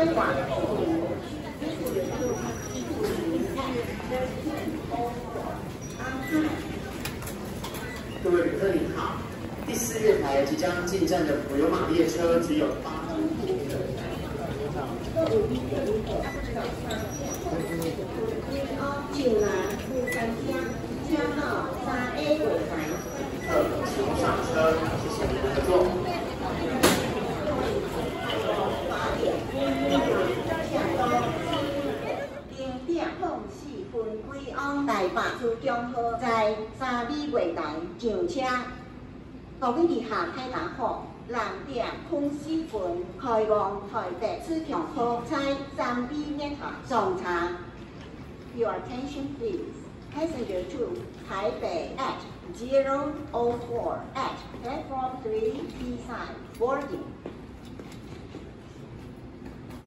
往。 各位旅客您好，第4月台即将进站的普悠玛列车只有8班。 就南富山乡，请到3A 柜台。 请上车，谢谢您的合作。零点04分归安台北市中号在3B 柜台上车。各位旅客大家好，2點04分開往台北市中號在3B 面塔上車。Your attention please. Passenger to Taipei at 004 at platform 3 T side boarding.